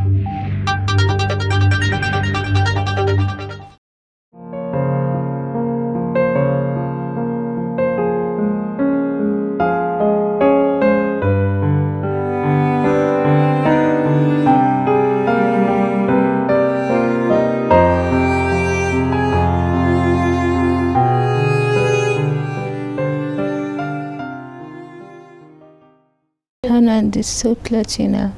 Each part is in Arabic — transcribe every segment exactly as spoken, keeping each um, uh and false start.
أنا عندي ستة وثلاثين عام.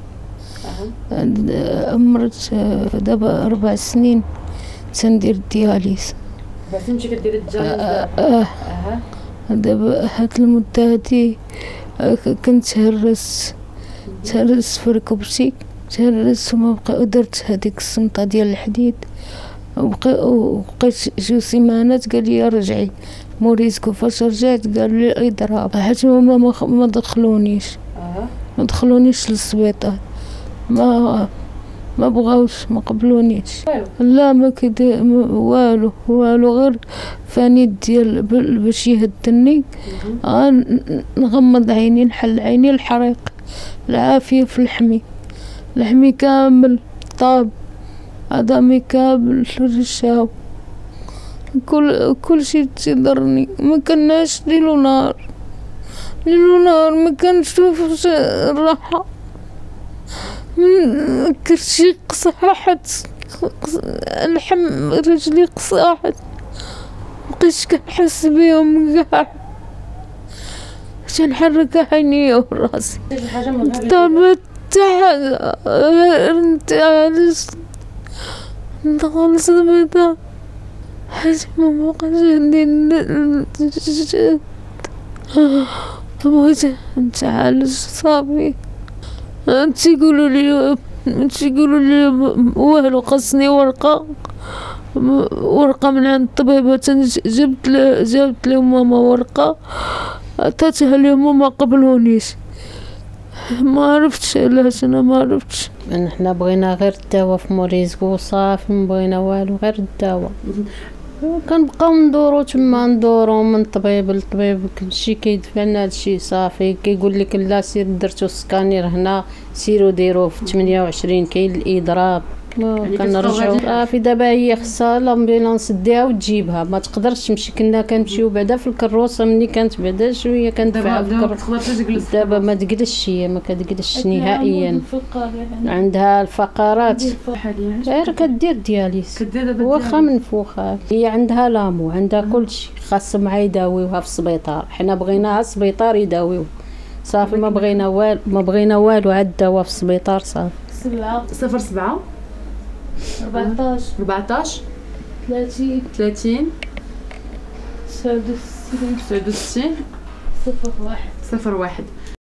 مرت دابا أربع سنين تندير الدياليز. باش تمشي كديري الدياليز اه اه دابا هاد المدة هادي كنت تهرس تهرس في ركبتي، تهرس وما بقى درت هاديك الصمطة ديال الحديد، وبقيت جوج سيمانات قال لي رجعي موريسكو. فاش رجعت قال لي اضراب، حيت هما ما دخلونيش ما دخلونيش للسبيطار، ما ما بغاوش ما قبلونيش. لا ما كيدير والو والو غير فانيد ديال باش يهدني. نغمض عيني نحل عيني الحريق العافيه في الحمي، الحمي كامل طاب، عظامي كامل رشاو، كل كل شيء تضرني. ما كناش ليل ونهار ليل ونهار ما كنشوفش الراحه. من كرشي قصاحت، اللحم رجلي قصاحت، مبقيتش كنحس بيهم كاع، تنحرك عينيا وراسي. طابت حتى نتعالج ندخل السبيطار حيت مبقاش عندي الجهد، بغيت نتعالج صافي. تيقولوا لي تيقولوا لي والو، خاصني ورقه ورقه من عند الطبيبه. جبت جبت لهم ماما ورقه عطاتها لهم وما قبلونيش. ما عرفتش علاش، انا ما عرفتش. حنا بغينا غير الدواء في موريسكو صافي، ما بغينا والو غير الدواء. كنبقاو ندورو تما ندورو من طبيب لطبيب، كلشي كيدفع لنا هادشي صافي. كيقول لك لا سير درتو سكانير هنا، سيرو ديروه في ثمانية وعشرين كاين الاضراب. كنرجعو صافي. دابا هي خصها لامبيلونس ديها وتجيبها، ما تقدرش تمشي. كنا كنمشيو بعدا في الكروسه، ملي كانت بعدا شويه كندفعها في الكروسه. دابا ما تجلسش، هي ما كتجلسش نهائيا، عندها الفقرات غير كدير دياليز واخا منفوخه. هي عندها لامو، عندها كلشي، خاصهم عا يداويوها في السبيطار. حنا بغيناها السبيطار يداويو صافي، ما بغينا والو ما بغينا والو عاد الدواء في السبيطار صافي. سبعة صفر سبعة أربعطاش أربعطاش ثلاثين ثلاثين تسعود وستين تسعود وستين صفر واحد صفر واحد.